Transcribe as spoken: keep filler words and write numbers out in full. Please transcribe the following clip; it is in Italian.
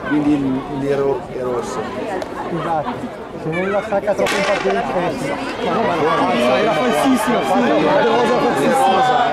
quindi il nero e rosso. Esatto, se non la stacca troppo in parte del testo. Ma no, ma era falsissimo, sì, rosa falsissimo.